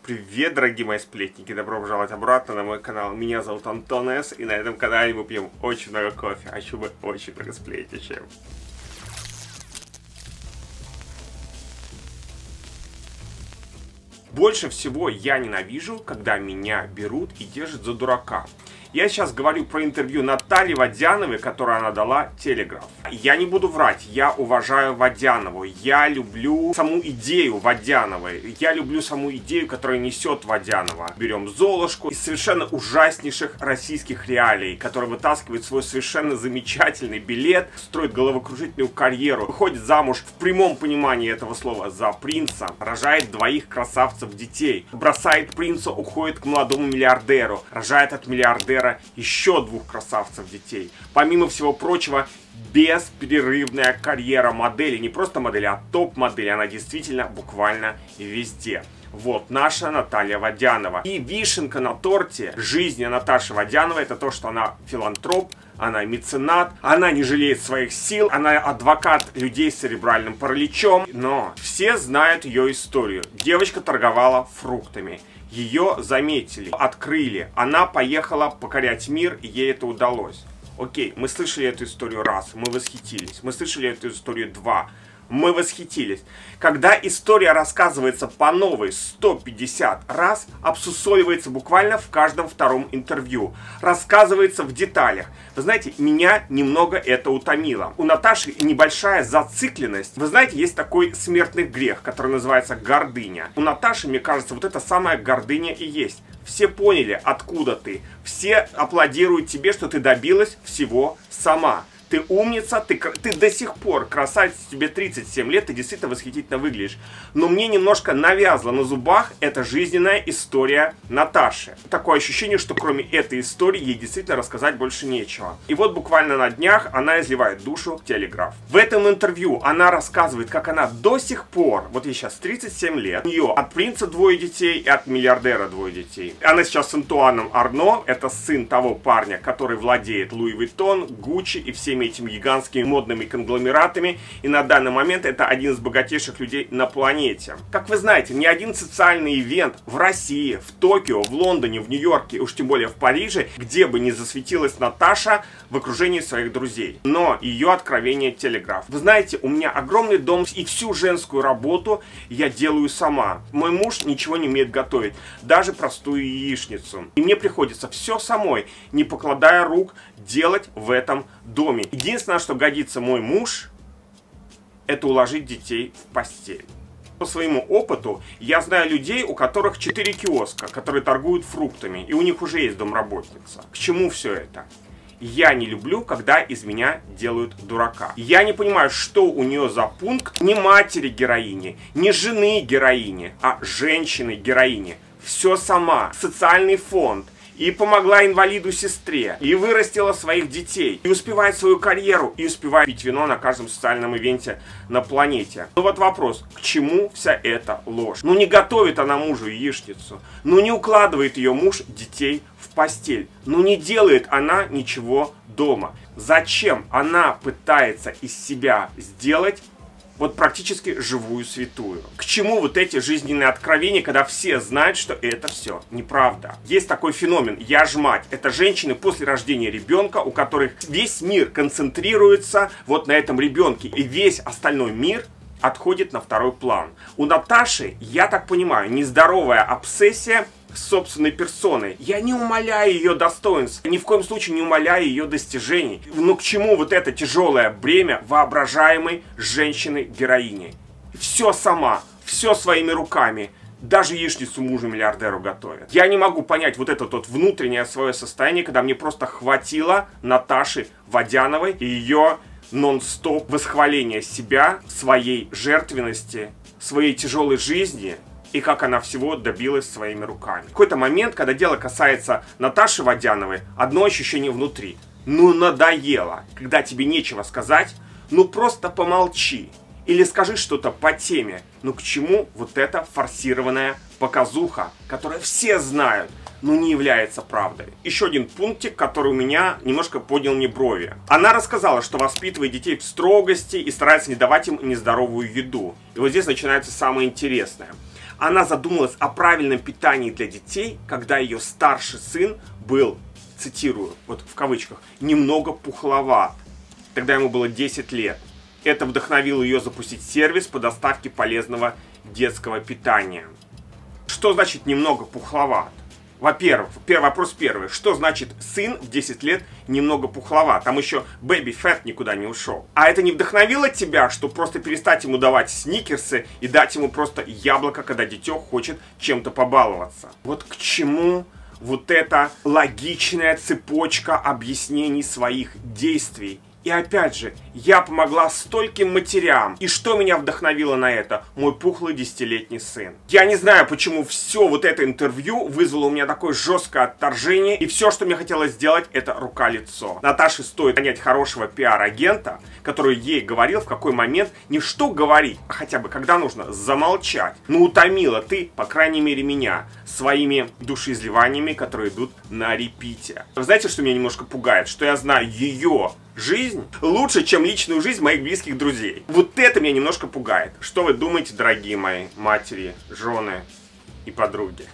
Привет, дорогие мои сплетники! Добро пожаловать обратно на мой канал. Меня зовут Антон С. И на этом канале мы пьем очень много кофе, а еще мы очень много сплетничаем. Больше всего я ненавижу, когда меня берут и держат за дурака. Я сейчас говорю про интервью Натальи Водяновой, которое она дала Телеграф. Я не буду врать, я уважаю Водянову, я люблю саму идею Водяновой, я люблю саму идею, которую несет Водянова. Берем Золушку из совершенно ужаснейших российских реалий, которая вытаскивает свой совершенно замечательный билет, строит головокружительную карьеру, выходит замуж в прямом понимании этого слова за принца, рожает двоих красавцев детей, бросает принца, уходит к молодому миллиардеру, рожает от миллиардера еще двух красавцев детей. Помимо всего прочего, бесперерывная карьера модели. Не просто модели, а топ-модели. Она действительно буквально везде. Вот наша Наталья Водянова. И вишенка на торте жизни Наташи Водяновой — это то, что она филантроп, она меценат, она не жалеет своих сил, она адвокат людей с церебральным параличом. Но все знают ее историю. Девочка торговала фруктами. Ее заметили, открыли. Она поехала покорять мир, и ей это удалось. Окей, мы слышали эту историю раз, мы восхитились. Мы слышали эту историю два, мы восхитились. Когда история рассказывается по новой 150 раз, обсусоливается буквально в каждом втором интервью, рассказывается в деталях. Вы знаете, меня немного это утомило. У Наташи небольшая зацикленность. Вы знаете, есть такой смертный грех, который называется гордыня. У Наташи, мне кажется, вот эта самая гордыня и есть. Все поняли, откуда ты. Все аплодируют тебе, что ты добилась всего сама. Ты умница, ты до сих пор красавица, тебе 37 лет, ты действительно восхитительно выглядишь. Но мне немножко навязла на зубах эта жизненная история Наташи. Такое ощущение, что кроме этой истории ей действительно рассказать больше нечего. И вот буквально на днях она изливает душу в Телеграф. В этом интервью она рассказывает, как она до сих пор, вот ей сейчас 37 лет, у нее от принца 2 детей и от миллиардера 2 детей. Она сейчас с Антуаном Арно, это сын того парня, который владеет Луи Виттон, Гуччи и всеми этими гигантскими модными конгломератами, и на данный момент это один из богатейших людей на планете. Как вы знаете, ни один социальный ивент в России, в Токио, в Лондоне, в Нью-Йорке, уж тем более в Париже, где бы не засветилась Наташа в окружении своих друзей. Но ее откровение Телеграф. Вы знаете, у меня огромный дом, и всю женскую работу я делаю сама. Мой муж ничего не умеет готовить, даже простую яичницу. И мне приходится все самой, не покладая рук, делать в этом доме. Единственное, что годится мой муж, это уложить детей в постель. По своему опыту я знаю людей, у которых 4 киоска, которые торгуют фруктами, и у них уже есть домработница. К чему все это? Я не люблю, когда из меня делают дурака. Я не понимаю, что у нее за пункт не матери героини, не жены героини, а женщины героини. Все сама. Социальный фонд. И помогла инвалиду-сестре, и вырастила своих детей, и успевает свою карьеру, и успевает пить вино на каждом социальном ивенте на планете. Ну вот вопрос, к чему вся эта ложь? Ну не готовит она мужу яичницу, ну не укладывает ее муж детей в постель, ну не делает она ничего дома. Зачем она пытается из себя сделать вот практически живую святую? К чему вот эти жизненные откровения, когда все знают, что это все неправда? Есть такой феномен «я ж мать». Это женщины после рождения ребенка, у которых весь мир концентрируется вот на этом ребенке, и весь остальной мир отходит на второй план. У Наташи, я так понимаю, нездоровая обсессия с собственной персоной. Я не умаляю ее достоинств, ни в коем случае не умаляю ее достижений. Но к чему вот это тяжелое бремя воображаемой женщины-героини? Все сама, все своими руками. Даже яичницу мужу-миллиардеру готовят. Я не могу понять вот это вот внутреннее свое состояние, когда мне просто хватило Наташи Водяновой и ее нон-стоп восхваления себя, своей жертвенности, своей тяжелой жизни, и как она всего добилась своими руками. В какой-то момент, когда дело касается Наташи Водяновой, одно ощущение внутри. Ну надоело. Когда тебе нечего сказать, ну просто помолчи. Или скажи что-то по теме. Ну к чему вот эта форсированная показуха, которую все знают, но не является правдой? Еще один пунктик, который у меня немножко поднял мне брови. Она рассказала, что воспитывает детей в строгости и старается не давать им нездоровую еду. И вот здесь начинается самое интересное. Она задумалась о правильном питании для детей, когда ее старший сын был, цитирую, вот в кавычках, немного пухловат. Тогда ему было 10 лет. Это вдохновило ее запустить сервис по доставке полезного детского питания. Что значит немного пухловат? Во-первых, вопрос первый. Что значит сын в 10 лет немного пухловат? Там еще baby fat никуда не ушел. А это не вдохновило тебя, что просто перестать ему давать сникерсы и дать ему просто яблоко, когда дитё хочет чем-то побаловаться? Вот к чему вот эта логичная цепочка объяснений своих действий? И опять же, я помогла стольким матерям. И что меня вдохновило на это? Мой пухлый 10-летний сын. Я не знаю, почему все вот это интервью вызвало у меня такое жесткое отторжение. И все, что мне хотелось сделать, это рука-лицо. Наташе стоит нанять хорошего пиар-агента, который ей говорил, в какой момент не что говорить, а хотя бы когда нужно замолчать. Ну, утомила ты, по крайней мере, меня своими душеизливаниями, которые идут на репите. Вы знаете, что меня немножко пугает? Что я знаю ее жизнь лучше, чем личную жизнь моих близких друзей. Вот это меня немножко пугает. Что вы думаете, дорогие мои матери, жены и подруги?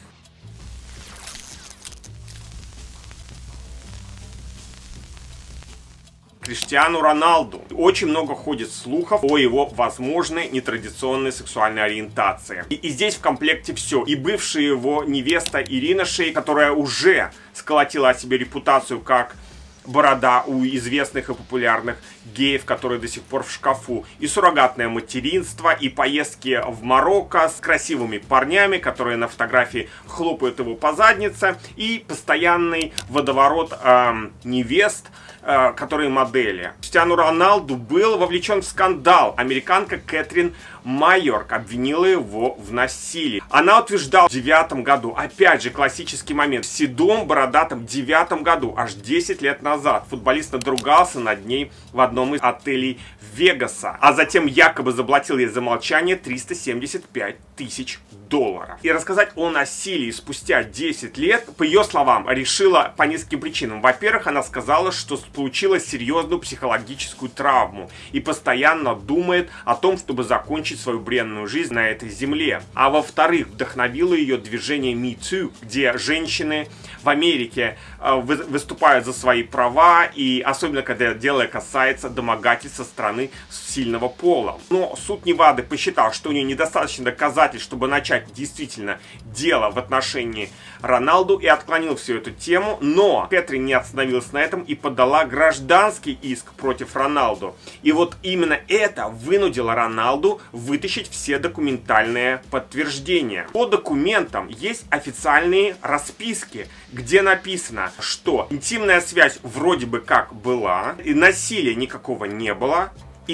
Криштиану Роналду. Очень много ходит слухов о его возможной нетрадиционной сексуальной ориентации. И здесь в комплекте все. И бывшая его невеста Ирина Шейк, которая уже сколотила о себе репутацию как борода у известных и популярных геев, которые до сих пор в шкафу. И суррогатное материнство, и поездки в Марокко с красивыми парнями, которые на фотографии хлопают его по заднице. И постоянный водоворот невест, которые модели. Криштиану Роналду был вовлечен в скандал. Американка Кэтрин Майорк обвинила его в насилии. Она утверждала в 2009 году, опять же классический момент, в седом бородатом 2009 году, аж 10 лет назад, футболист надругался над ней в одном из отелей Вегаса, а затем якобы заплатил ей за молчание 375 тысяч долларов. И рассказать о насилии спустя 10 лет, по ее словам, решила по нескольким причинам. Во-первых, она сказала, что получила серьезную психологическую травму и постоянно думает о том, чтобы закончить свою бренную жизнь на этой земле. А во-вторых, вдохновило ее движение Me Too, где женщины в Америке выступают за свои права, и особенно когда дело касается домогательств со стороны сильного пола. Но суд Невады посчитал, что у нее недостаточно доказательств, чтобы начать действительно дело в отношении Роналду, и отклонил всю эту тему. Но Кэтрин не остановилась на этом и подала гражданский иск против Роналду. И вот именно это вынудило Роналду вытащить все документальные подтверждения. По документам есть официальные расписки, где написано, что интимная связь вроде бы как была, и насилия никакого не было, и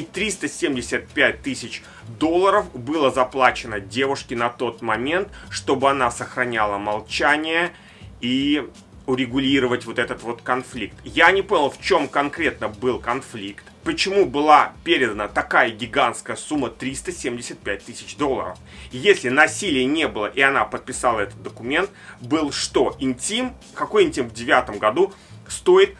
375 тысяч долларов было заплачено девушке на тот момент, чтобы она сохраняла молчание и урегулировать вот этот вот конфликт. Я не понял, в чем конкретно был конфликт, почему была передана такая гигантская сумма 375 тысяч долларов. Если насилия не было и она подписала этот документ, был что? Интим? Какой интим в 2009 году стоит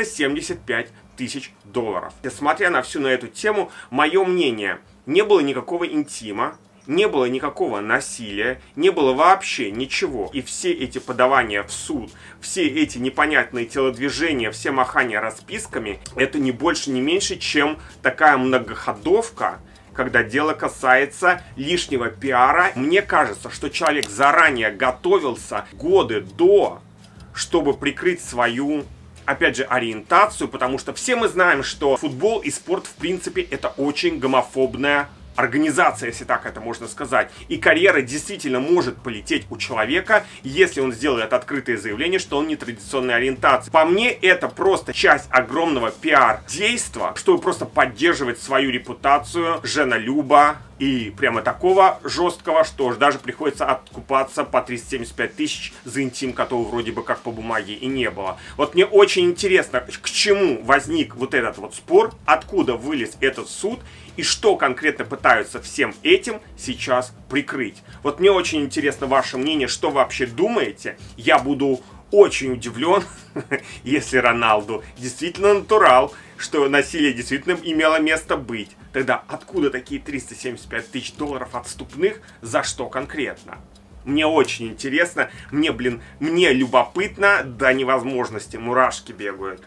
375 тысяч долларов? Смотря на всю эту тему, мое мнение, не было никакого интима, не было никакого насилия, не было вообще ничего. И все эти подавания в суд, все эти непонятные телодвижения, все махания расписками, это не больше, не меньше, чем такая многоходовка, когда дело касается лишнего пиара. Мне кажется, что человек заранее готовился годы до, чтобы прикрыть свою, опять же, ориентацию, потому что все мы знаем, что футбол и спорт, в принципе, это очень гомофобная организация, если так это можно сказать. И карьера действительно может полететь у человека, если он сделает открытое заявление, что он не традиционной ориентации. По мне, это просто часть огромного пиар-действа, чтобы просто поддерживать свою репутацию женолюба. И прямо такого жесткого, что даже приходится откупаться по 375 тысяч за интим, которого вроде бы как по бумаге и не было. Вот мне очень интересно, к чему возник вот этот вот спор, откуда вылез этот суд и что конкретно пытаются всем этим сейчас прикрыть. Вот мне очень интересно ваше мнение, что вы вообще думаете. Я буду очень удивлен, если Роналду действительно натурал, что насилие действительно имело место быть. Тогда откуда такие 375 тысяч долларов отступных? За что конкретно? Мне очень интересно, мне любопытно до невозможности, мурашки бегают.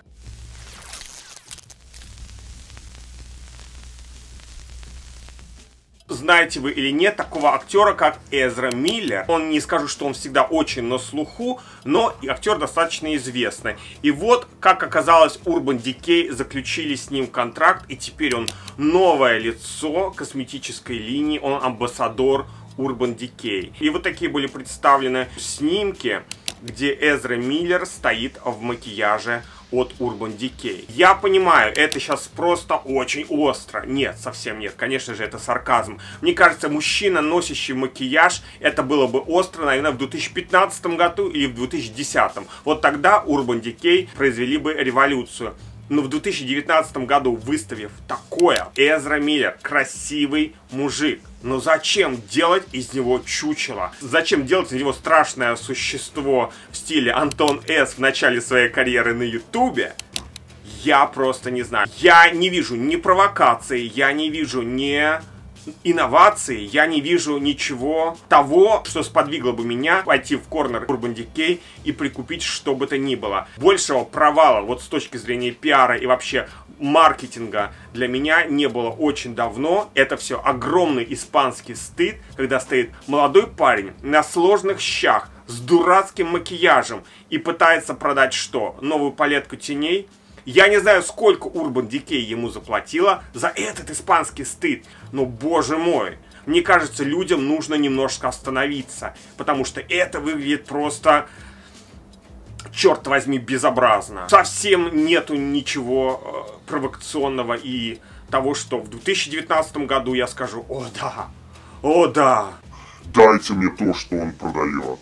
Знаете вы или нет такого актера, как Эзра Миллер? Он, не скажу, что он всегда очень на слуху, но и актер достаточно известный. И вот, как оказалось, Urban Decay заключили с ним контракт, и теперь он новое лицо косметической линии, он амбассадор Urban Decay. И вот такие были представлены снимки, где Эзра Миллер стоит в макияже от Urban Decay. Я понимаю, это сейчас просто очень остро. Нет, совсем нет. Конечно же, это сарказм. Мне кажется, мужчина, носящий макияж, это было бы остро, наверное, в 2015 году или в 2010. Вот тогда Urban Decay произвели бы революцию. Но в 2019 году, выставив такое, Эзра Миллер, красивый мужик. Но зачем делать из него чучело? Зачем делать из него страшное существо в стиле Антон С. в начале своей карьеры на Ютубе? Я просто не знаю. Я не вижу ни провокации, я не вижу ни инновации, я не вижу ничего того, что сподвигло бы меня пойти в корнер Urban Decay и прикупить что бы то ни было. Большего провала вот с точки зрения пиара и вообще маркетинга для меня не было очень давно. Это все огромный испанский стыд, когда стоит молодой парень на сложных щах с дурацким макияжем и пытается продать что? Новую палетку теней? Я не знаю, сколько Urban Decay ему заплатила за этот испанский стыд, но, боже мой, мне кажется, людям нужно немножко остановиться, потому что это выглядит просто, черт возьми, безобразно. Совсем нету ничего провокационного и того, что в 2019 году я скажу: о да, о да. Дайте мне то, что он продает.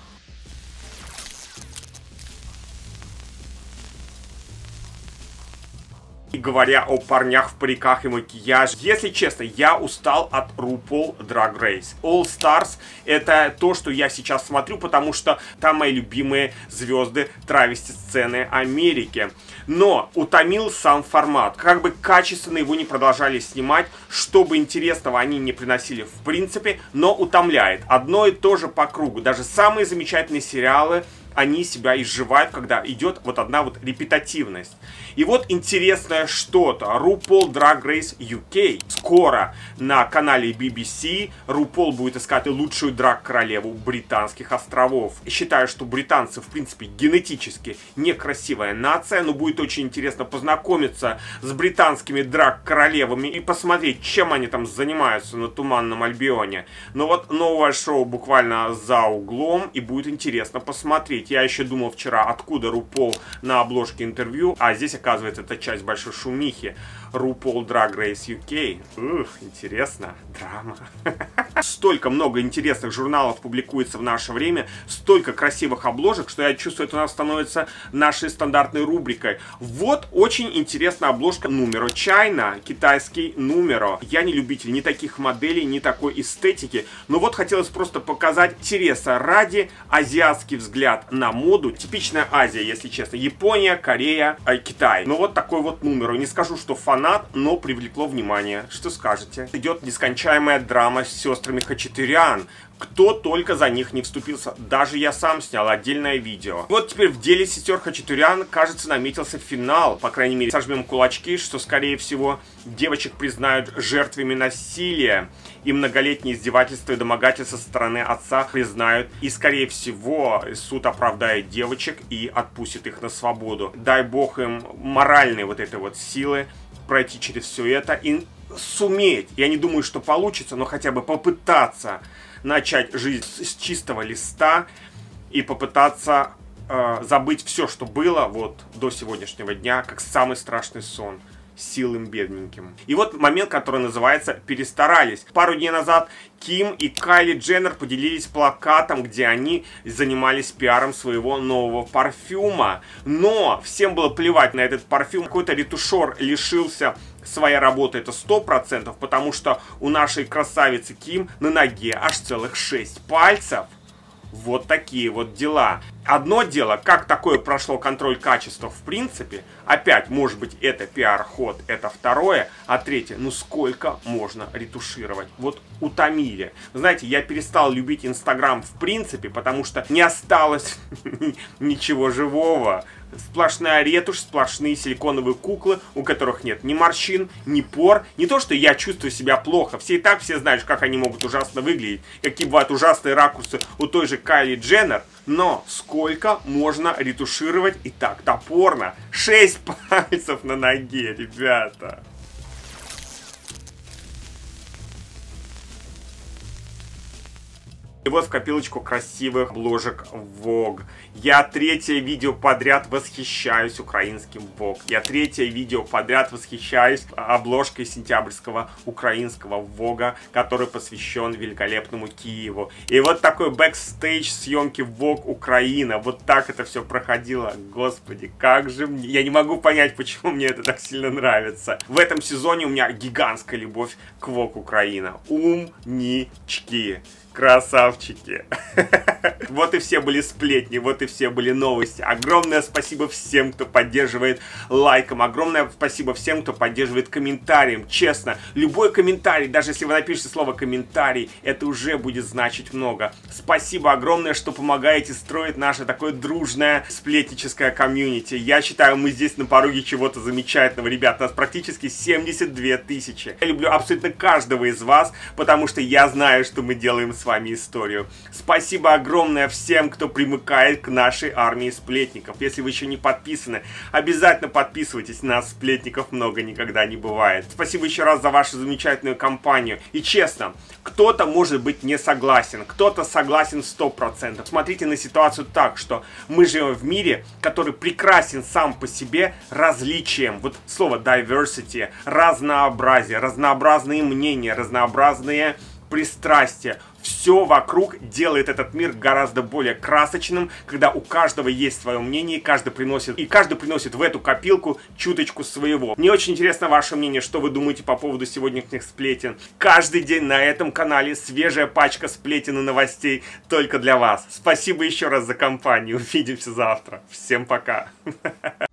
И говоря о парнях в париках и макияже, если честно, я устал от RuPaul Drag Race. All Stars — это то, что я сейчас смотрю, потому что там мои любимые звезды травести-сцены Америки. Но утомил сам формат. Как бы качественно его не продолжали снимать, что бы интересного они не приносили в принципе, но утомляет. Одно и то же по кругу. Даже самые замечательные сериалы, они себя изживают, когда идет вот одна вот репетативность. И вот интересное что-то. RuPaul Drag Race UK. Скоро на канале BBC RuPaul будет искать лучшую драг-королеву британских островов. И считаю, что британцы, в принципе, генетически некрасивая нация, но будет очень интересно познакомиться с британскими драг-королевами и посмотреть, чем они там занимаются на Туманном Альбионе. Но вот новое шоу буквально за углом, и будет интересно посмотреть. Я еще думал вчера, откуда RuPaul на обложке интервью, а здесь, оказывается, это часть большой шумихи. RuPaul Drag Race UK. Ух, интересно. Драма. Столько много интересных журналов публикуется в наше время, столько красивых обложек, что я чувствую, это у нас становится нашей стандартной рубрикой. Вот очень интересная обложка Numero China, китайский Numero. Я не любитель ни таких моделей, ни такой эстетики, но вот хотелось просто показать интереса ради азиатский взгляд на моду. Типичная Азия, если честно. Япония, Корея, Китай. Но вот такой вот Numero. Не скажу, что фанат, но привлекло внимание. Что скажете? Идет нескончаемая драма с сестрами Хачатурян. Кто только за них не вступился. Даже я сам снял отдельное видео. Вот теперь в деле сестер Хачатурян, кажется, наметился финал. По крайней мере, сожмем кулачки, что, скорее всего, девочек признают жертвами насилия. И многолетние издевательства и домогательства со стороны отца признают. И, скорее всего, суд оправдает девочек и отпустит их на свободу. Дай бог им моральной вот этой вот силы пройти через все это и суметь. Я не думаю, что получится, но хотя бы попытаться начать жизнь с чистого листа и попытаться забыть все, что было вот до сегодняшнего дня, как самый страшный сон. Силым бедненьким. И вот момент, который называется «Перестарались». Пару дней назад Ким и Кайли Дженнер поделились плакатом, где они занимались пиаром своего нового парфюма. Но всем было плевать на этот парфюм. Какой-то ретушер лишился своей работы, это 100%, потому что у нашей красавицы Ким на ноге аж целых 6 пальцев. Вот такие вот дела. Одно дело, как такое прошло контроль качества в принципе. Опять, может быть, это пиар-ход, это второе. А третье, ну сколько можно ретушировать? Вот утомили. Знаете, я перестал любить Инстаграм в принципе, потому что не осталось ничего живого. Сплошная ретушь, сплошные силиконовые куклы, у которых нет ни морщин, ни пор. Не то, что я чувствую себя плохо. Все и так все знают, как они могут ужасно выглядеть. Какие бывают ужасные ракурсы у той же Кайли Дженнер. Но сколько можно ретушировать и так топорно? 6 пальцев на ноге, ребята. И вот в копилочку красивых обложек Vogue. Я третье видео подряд восхищаюсь украинским Vogue. Я третье видео подряд восхищаюсь обложкой сентябрьского украинского Vogue, который посвящен великолепному Киеву. И вот такой бэкстейдж съемки Vogue Украина. Вот так это все проходило. Господи, как же мне... Я не могу понять, почему мне это так сильно нравится. В этом сезоне у меня гигантская любовь к Vogue Украина. Умнички. Красавчики. Вот и все были сплетни, вот и все были новости. Огромное спасибо всем, кто поддерживает лайком. Огромное спасибо всем, кто поддерживает комментарием. Честно, любой комментарий, даже если вы напишете слово комментарий, это уже будет значить много. Спасибо огромное, что помогаете строить наше такое дружное сплетническое комьюнити. Я считаю, мы здесь на пороге чего-то замечательного. Ребят, нас практически 72 тысячи. Я люблю абсолютно каждого из вас, потому что я знаю, что мы делаем с вами историю. Спасибо огромное всем, кто примыкает к нашей армии сплетников. Если вы еще не подписаны, обязательно подписывайтесь. Нас сплетников много никогда не бывает. Спасибо еще раз за вашу замечательную компанию. И честно, кто-то может быть не согласен, кто-то согласен 100%. Смотрите на ситуацию так, что мы живем в мире, который прекрасен сам по себе различием. Вот слово diversity, разнообразие, разнообразные мнения, разнообразные пристрастия. Все вокруг делает этот мир гораздо более красочным, когда у каждого есть свое мнение, каждый приносит в эту копилку чуточку своего. Мне очень интересно ваше мнение, что вы думаете по поводу сегодняшних сплетен. Каждый день на этом канале свежая пачка сплетен и новостей только для вас. Спасибо еще раз за компанию. Увидимся завтра. Всем пока.